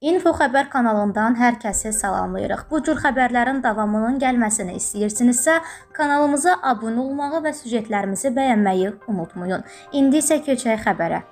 Info Xəbər kanalından hər kəsi salamlayırıq. Bu cür xəbərlərin davamının gəlməsini istəyirsinizsə, kanalımıza abunə olmağı və süjetlərimizi bəyənməyi unutmayın. İndi isə keçək xəbərə.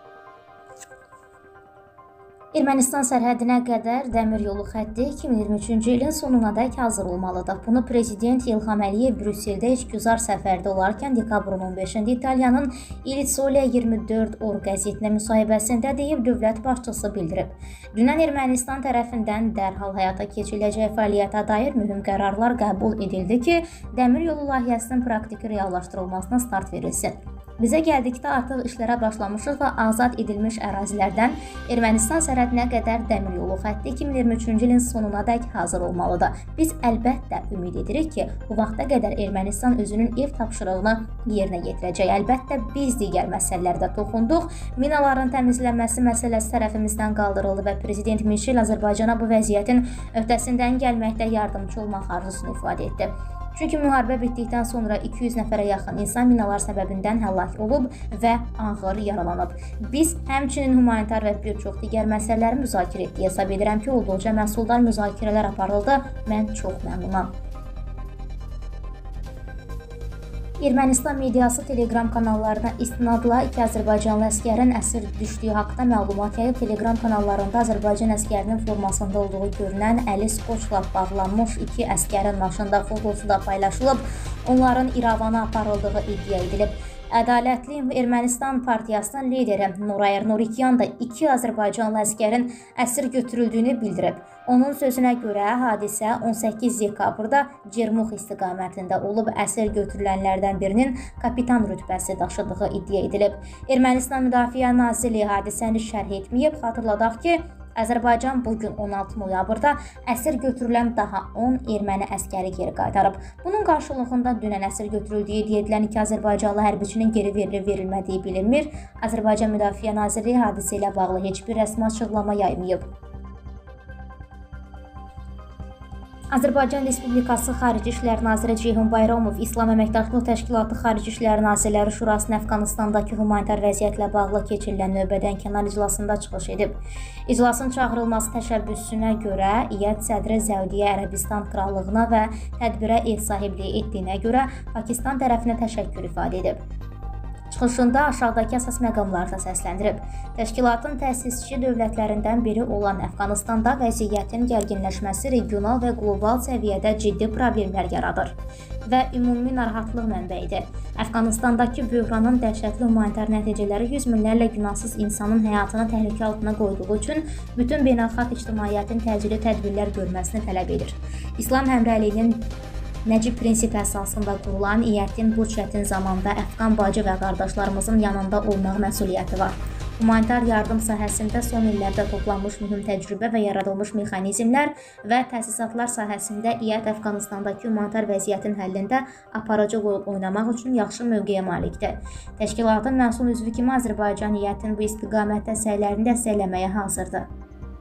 Ermənistan sərhədinə qədər dəmir yolu xətti 2023-cü ilin sonunadək hazır olmalıdır. Bunu Prezident İlham Əliyev Brüsseldə işgüzar səfərdə olarkən dekabrın 15-də İtaliyanın Il Sole 24 Or qəzetinə müsahibəsində deyib, dövlət başçısı bildirib. Dünən Ermənistan tərəfindən dərhal həyata keçiriləcək fəaliyyətə dair mühüm qərarlar qəbul edildi ki, dəmir yolu layihəsinin praktiki reallaşdırılmasına start verilsin. Bizə gəldikdə artıq işlərə başlamışıq və azad edilmiş ərazilərdən Ermənistan sərhədinə qədər dəmir yolu xətti 2023-cü ilin sonunadək hazır olmalıdır. Biz əlbəttə ümid edirik ki, bu vaxta qədər Ermənistan özünün ev tapşırığını yerinə yetirəcək. Əlbəttə biz digər məsələlərdə toxunduq. Minaların təmizlənməsi məsələsi tərəfimizdən qaldırıldı və Prezident Michel Azərbaycana bu vəziyyətin öhdəsindən gəlməkdə yardımcı olmaq arzusunu ifadə etdi. Çünki müharibə bitdikdən sonra 200 nəfərə yaxın insan minalar səbəbindən həlak olub və ağır yaralanıb. Biz həmçinin humanitar və bir çox digər məsələləri müzakirə etdik. Hesab edirəm ki, olduqca məhsuldar müzakirələr aparıldı. Mən çox məmnunam. Ermənistan mediası Telegram kanallarına istinadla iki Azərbaycanlı əskərin əsir düşdüyü haqda məlumat yayıb. Telegram kanallarında Azərbaycan əskərinin formasında olduğu görünən əli skoçla bağlanmış iki əskərin maşında fotosu da paylaşılıb. Onların İrəvana aparıldığı iddia edilib. Ədalətli Ermənistan partiyasının lideri Nuray Nurikyan da iki Azərbaycanlı əskərin əsir götürüldüyünü bildirib. Onun sözünə görə hadisə 18 dekabrda Cermux istiqamətində olub. Əsir götürülənlərdən birinin kapitan rütbəsi daşıdığı iddia edilib. Ermənistan Müdafiə Nazirliyi hadisəni şərh etməyib. Xatırladaq ki, Azərbaycan bugün 16 noyabrda əsir götürülən daha 10 erməni əskəri geri qaytarıb. Bunun qarşılığında dünən əsir götürüldüyü iddia edilən iki Azərbaycanlı hərbiçinin geri verilib-verilmədiyi bilinmir. Azərbaycan Müdafiə Nazirliyi hadisə ilə bağlı heç bir rəsmi açıqlama yaymayıb. Azərbaycan Respublikası Xarici İşlər Naziri Ceyhun Bayramov İslam Əməkdaşlıq Təşkilatı Xarici İşlər Nazirləri Şurasının Əfqanistandakı humanitar vəziyyətlə bağlı keçirilən növbədənkənar iclasında çıxış edib. İclasın çağırılması təşəbbüsünə görə İyyət sədri Səudiyyə Ərəbistan Krallığına və tədbirə ev sahibliyi etdiyinə görə Pakistan tərəfinə təşəkkür ifadə edib. Çıxışında aşağıdakı əsas məqamları da səsləndirib. Təşkilatın təsisçi dövlətlərindən biri olan Əfqanistanda vəziyyətin gərginləşməsi regional və qlobal səviyyədə ciddi problemlər yaradır və ümumi narahatlıq mənbəyidir. Əfqanistandakı böhranın dəhşətli humanitar nəticələri yüz minlərlə günahsız insanın həyatını təhlükə altına qoyduğu üçün bütün beynəlxalq ictimaiyyətin təcili tədbirlər görməsini tələb edir. İslam həmrəyliyinin Nəcib prinsipi əsasında qurulan İyyətin bu çətin zamanda Əfqan bacı və qardaşlarımızın yanında olmaq məsuliyyəti var. Humanitar yardım sahəsində son illərdə toplanmış mühüm təcrübə və yaradılmış mexanizmlər və təsisatlar sahəsində İyyət Əfqanistandakı humanitar vəziyyətin həllində aparıcı rol oynamaq üçün yaxşı mövqeyə malikdir. Təşkilatın məsul üzvü kimi Azərbaycan İyyətin bu istiqamətdə səylərini dəstəkləməyə hazırdır.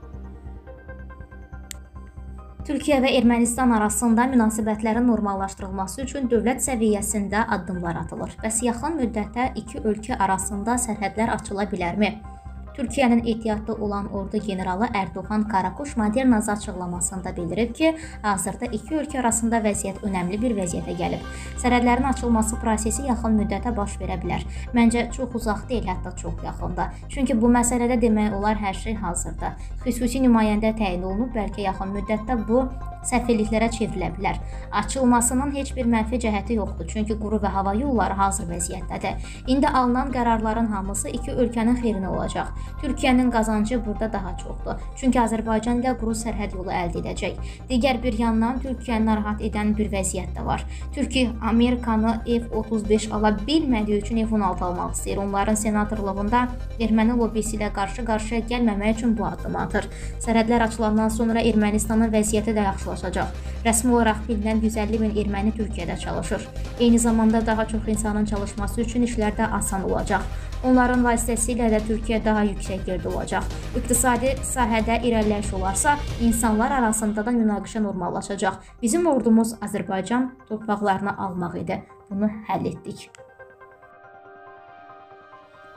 Türkiyə və Ermənistan arasında münasibətlərin normallaşdırılması üçün dövlət səviyyəsində addımlar atılır. Bəs yaxın müddətdə iki ölkə arasında sərhədlər açıla bilərmi? Türkiyənin ehtiyatlı olan ordu generalı Erdoğan Karakuş Modernazı açıqlamasında bildirib ki, hazırda iki ölkə arasında vəziyyət önəmli bir vəziyyətə gəlib. Sərhədlərin açılması prosesi yaxın müddətə baş verə bilər. Məncə çox uzaq deyil, hətta çox yaxında. Çünki bu məsələdə demək olar hər şey hazırda. Xüsusi nümayəndə təyin olunub, bəlkə yaxın müddətdə bu səfirliklərə çevrilə bilər. Açılmasının heç bir mənfi cəhəti yoxdur, çünki quru və hava yolları hazır vəziyyətdədir. İndi alınan qərarların hamısı iki ölkənin xeyrinə olacaq. Türkiyənin qazancı burada daha çoxdur, çünki Azərbaycan ilə quru sərhəd yolu əldə edəcək. Digər bir yandan Türkiyəni narahat edən bir vəziyyət də var. Türkiyə Amerikanı F-35 ala bilmədiyi üçün F-16 almaq istəyir. Onların senatorluğunda erməni lobbisi ilə qarşı-qarşıya gəlməmək üçün bu addımı atır. Sərhədlər açılandan sonra Ermənistanın vəziyyəti də yaxşılaşacaq. Rəsmi olaraq bilinən 150 min erməni Türkiyədə çalışır. Eyni zamanda daha çox insanın çalışması üçün işlər də asan olacaq. Onların vasitəsilə də Türkiyə daha yüksək yerdə olacaq. İqtisadi sahədə irəliləyiş olarsa, insanlar arasında da münaqişə normallaşacaq. Bizim ordumuz Azərbaycan torpaqlarını almaq idi. Bunu həll etdik.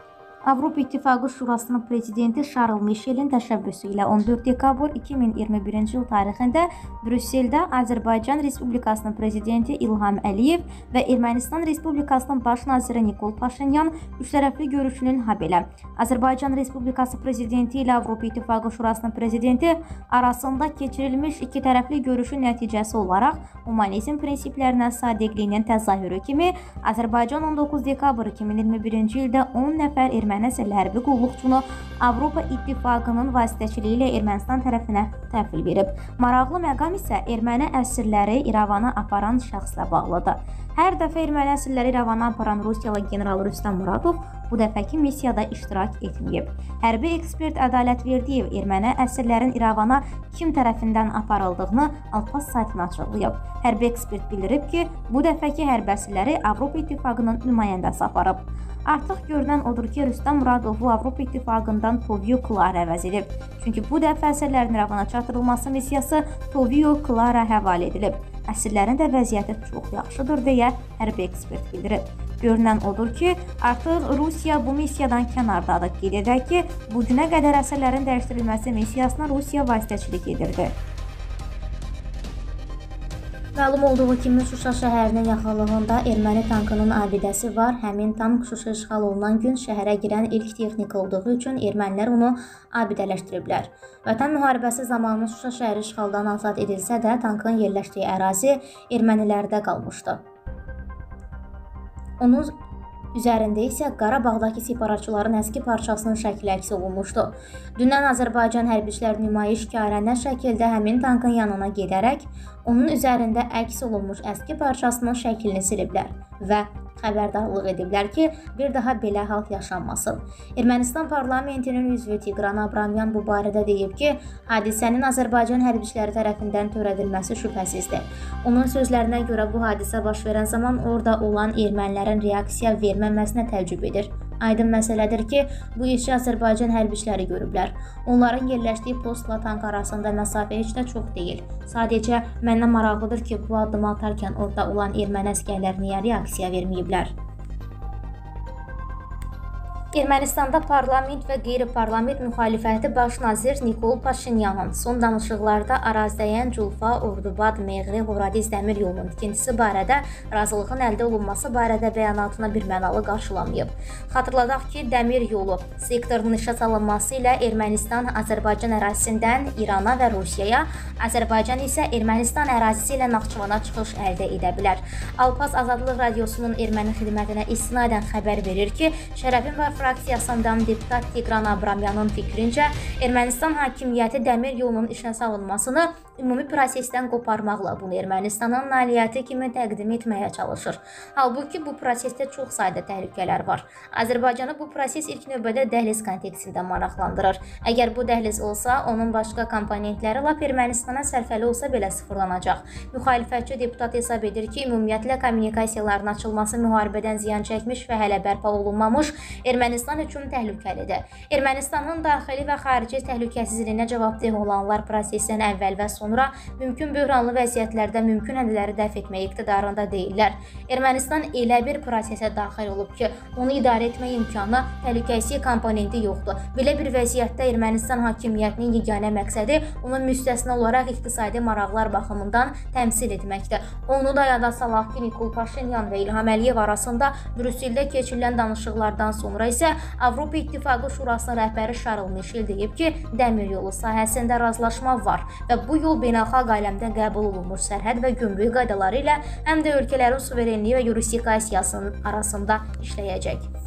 Avropa İttifaqı Şurasının prezidenti Şarl Mişelin təşəbbüsü ilə 14 dekabr 2021-ci il tarixində Brüsseldə Azərbaycan Respublikasının prezidenti İlham Əliyev və Ermənistan Respublikasının baş naziri Nikol Paşinyan üçtərəfli görüşünün habelə Azərbaycan Respublikası prezidenti ilə Avropa İttifaqı Şurasının prezidenti arasında keçirilmiş iki tərəfli görüşün nəticəsi olaraq humanizm prinsiplərinə sadiqliyinin təzahürü kimi Azərbaycan 19 dekabr 2021-ci ildə 10 nəfər erməni əsirli hərbi qulluqçunu Avropa İttifaqının vasitəçiliyi ilə Ermənistan tərəfinə təhvil verib. Maraqlı məqam isə erməni əsirləri İrəvana aparan şəxslə bağlıdır. Hər dəfə erməni əsirləri İrəvana aparan Rusiyalı general Rüstəm Muradov bu dəfəki missiyada iştirak etməyib. Hərbi ekspert Ədalətverdiyev erməni əsirlərin İrəvana kim tərəfindən aparıldığını Alpaz saytına açıqlayıb. Hərbi ekspert bildirib ki, bu dəfəki hərbi əsirləri Avropa İttifaqının nümayəndəsi aparıb. Artıq görünən odur ki, Rüstəm Muradovu Avropa İttifaqından Tovio Klara əvəz edib. Çünki bu dəfə əsirlərin İrəvana çatdırılması missiyası Tovio Klara həvalə edilib. Əsirlərin də vəziyyəti çox yaxşıdır deyə hərbi ekspert bildirib. Görünən odur ki, artıq Rusiya bu missiyadan kənardadır. Qeyd edək ki, bu günə qədər əsirlərin dəyişdirilməsi missiyasına Rusiya vasitəçilik edirdi. Məlum olduğu kimi Şuşa şəhərinin yaxınlığında erməni tankının abidəsi var. Həmin tank Şuşa işğal olunan gün şəhərə girən ilk texnika olduğu üçün ermənilər onu abidələşdiriblər. Vətən müharibəsi zamanı Şuşa şəhəri işğaldan azad edilsə də tankın yerləşdiyi ərazi ermənilərdə qalmışdı. Onun üzərində isə Qarabağdakı separatçıların əski parçasının şəkli əks olunmuşdu. Dünən Azərbaycan hərbiçiləri nümayişkarənə şəkildə həmin tankın yanına gedərək onun üzərində əks olunmuş əski parçasının şəklini siliblər və xəbərdarlıq ediblər ki, bir daha belə hal yaşanmasın. Ermənistan parlamentinin üzvü Tigran Abramyan bu barədə deyib ki, hadisənin Azərbaycan hərbiçiləri tərəfindən törədilməsi şübhəsizdir. Onun sözlərinə görə bu hadisə baş verən zaman orada olan ermənilərin reaksiya verməməsinə təəccüb edir. Aydın məsələdir ki, bu işi Azərbaycan hərbiçiləri görüblər. Onların yerləşdiyi postla tank arasında məsafə heç də çox deyil. Sadəcə mənə maraqlıdır ki, bu addımı atarkən orada olan erməni əsgərlər niyə reaksiya verməyiblər? Ermənistanda parlament və qeyri-parlament müxalifəti baş nazir Nikol Paşinyanın son danışıqlarda Arazdayan, Culfa, Ordubad, Meğri, Horadiz dəmir yolunun tikintisi barədə razılığın əldə olunması barədə bəyanatına bir mənalı qarşılamayıb. Xatırladaq ki, dəmir yolu sektorunun işə salınması ilə Ermənistan Azərbaycan ərazisindən İrana və Rusiyaya, Azərbaycan isə Ermənistan ərazisi ilə Naxçıvana çıxış əldə edə bilər. Alpaz Azadlıq Radiosunun erməni xidmətinə istinadən xəbər verir ki, Şərəfin və fraksiyasından deputat Tigran Abramyanın fikrincə, Ermənistan hakimiyyəti dəmir yolunun işə salınmasını ümumi prosesdən qoparmaqla bunu Ermənistanın nailiyyəti kimi təqdim etməyə çalışır. Halbuki bu prosesdə çox sayda təhlükələr var. Azərbaycanı bu proses ilk növbədə dəhliz kontekstində maraqlandırır. Əgər bu dəhliz olsa, onun başqa komponentləri lap Ermənistana sərfəli olsa belə sıfırlanacaq. Müxalifətçi deputat hesab edir ki, ümumiyyətlə kommunikasiyaların açılması müharibədən ziyan çəkmiş və hələ bərpa olunmamış Ermənistan üçün təhlükəlidir. Ermənistanın daxili və xarici təhlükəsizliyinə cavabdeh olanlar prosesdən əvvəl və sonra mümkün böhranlı vəziyyətlərdə mümkün hədələri dəf etmək iqtidarında deyirlər. Ermənistan elə bir prosesə daxil olub ki, onu idarə etmək imkanı, təhlükəsizlik komponenti yoxdur. Belə bir vəziyyətdə Ermənistan hakimiyyətinin yeganə məqsədi onun müstəsna olaraq iqtisadi maraqlar baxımından təmsil etməkdir. Onu da yada salaq ki, Nikol Paşinyan və İlham Əliyev arasında Brüsseldə keçirilən danışıqlardan sonra isə Avropa İttifaqı Şurasının rəhbəri Şarl Mişel deyib ki, dəmir yolu sahəsində razılaşma var və bu yol beynəlxalq aləmdə qəbul olunmuş sərhəd və gömrük qaydaları ilə həm də ölkələrin suverenliyi və yurisdikasiyasının arasında işləyəcək.